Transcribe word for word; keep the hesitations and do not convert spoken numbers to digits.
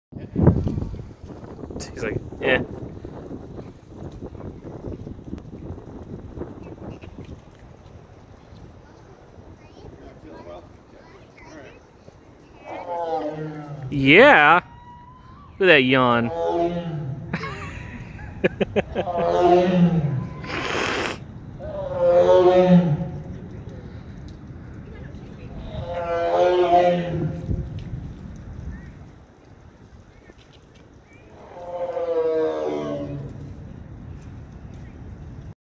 He's like, yeah. Yeah. Look at that yawn.